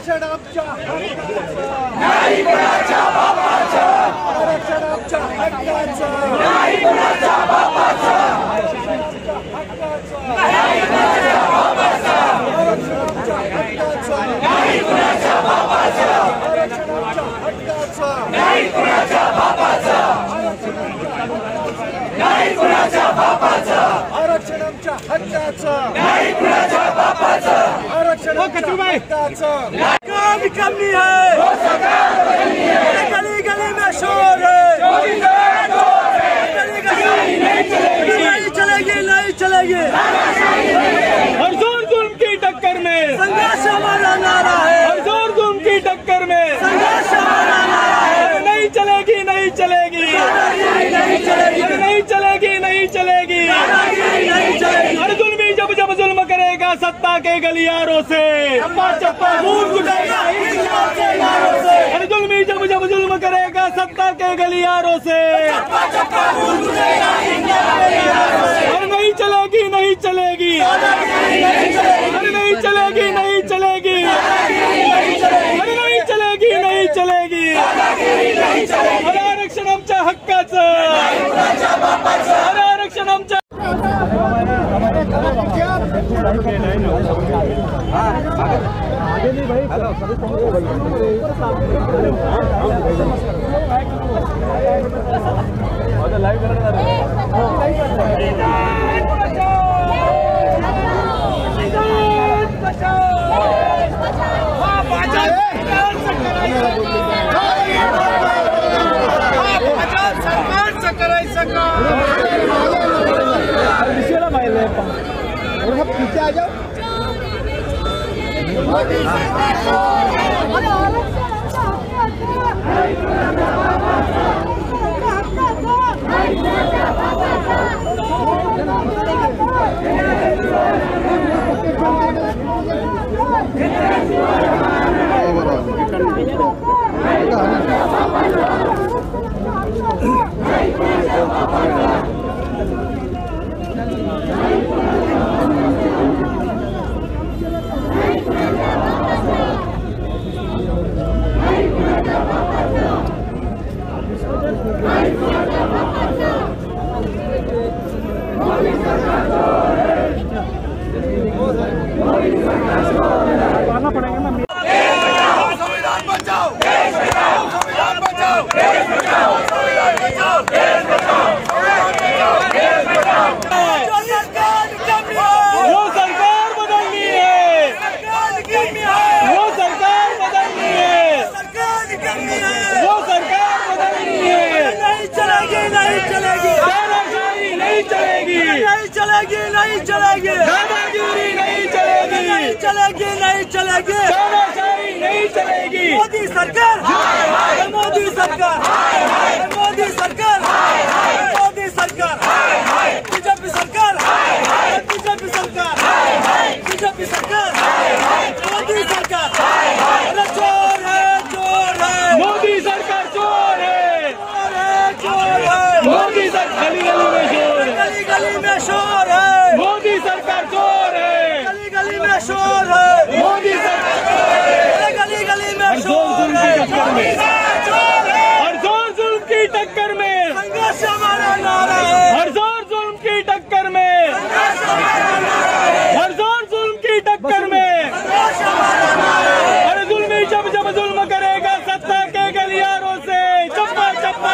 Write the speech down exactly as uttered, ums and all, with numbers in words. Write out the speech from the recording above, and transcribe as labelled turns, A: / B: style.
A: आरक्षण आमच्या हक्काचं, नाही कुणाच्या बापाचं, आरक्षण आमच्या हक्काचं, नाही कुणाच्या बापाचं, आरक्षण आमच्या हक्काचं, नाही कुणाच्या बापाचं, आरक्षण आमच्या हक्काचं, नाही कुणाच्या बापाचं, आरक्षण आमच्या हक्काचं, नाही कुणाच्या बापाचं, नाही कुणाच्या बापाचं, आरक्षण आमच्या हक्काचं, नाही कुणाच्या बापाचं, आरक्षण आमच्या हक्काचं। काम करनी है, गली गली में शोर है, गली गली नहीं चलेगी, नहीं चलेगी।
B: हर जोर जुल्म की टक्कर में
A: संघर्ष हमारा नारा है,
B: हर जोर जुल्म की टक्कर में
A: संघर्ष हमारा नारा है।
B: नहीं चलेगी, नहीं चलेगी,
A: नहीं चलेगी,
B: नहीं चलेगी, नहीं चलेगी,
A: नहीं चलेगी।
B: हर जुल्मी जब जब जुल्म करेगा सत्ता के गलियारों से,
A: चप्पा चप्पा खून उठेगा के नारों से,
B: हर जुल्मी जब जब जुल्म करेगा सत्ता के गलियारों से,
A: चप्पा चप्पा खून उठेगा के नारों से।
B: हर नहीं चलेगी, नहीं चलेगी, हर नहीं चलेगी, नहीं चलेगी, हर नहीं चलेगी, नहीं चलेगी, हर आरक्षण आमच्या हक्काचं, हर आरक्षण आमच्या
A: पीछे आ जाओ। संविधान बचाओ, देश बचाओ, संविधान बचाओ, देश बचाओ, संविधान बचाओ, देश बचाओ, देश बचाओ।
B: वो सरकार बदलनी है, वो सरकार बदलनी है, वो सरकार बदलनी है।
A: नहीं चलेगी, नहीं चलेगी,
B: दादागिरी नहीं चलेगी,
A: नहीं चलेगी, नहीं चलेगी,
B: दादागिरी नहीं चलेगी,
A: नहीं चलेगी, नहीं चलेगी,
B: दादागिरी नहीं चलेगी।
A: मोदी सरकार, मोदी सरकार, मोदी सरकार, मोदी सरकार, बीजेपी सरकार, बीजेपी सरकार, बीजेपी सरकार, मोदी सरकार, अरे चोर है, चोर है,
B: मोदी सरकार चोर है,
A: चोर है, चोर है,
B: मोदी सरकार गली गली में शोर है,
A: गली गली में शोर है,
B: मोदी सरकार चोर है,
A: गली गली में शोर है,
B: मोदी सरकार
A: गली गली में
B: जोर
A: शोर
B: जुल्म की
A: है,
B: टक्कर में, हर जोर जुल्म की टक्कर में,
A: संघर्ष हमारा नारा है,
B: हर जोर जुल्म की टक्कर में,
A: संघर्ष हमारा नारा है,
B: हर जोर जुल्म की टक्कर में,
A: संघर्ष हमारा नारा है।
B: हर जुल्मी जब जब जुल्म करेगा सत्ता के गलियारों से, चप्पा चप्पा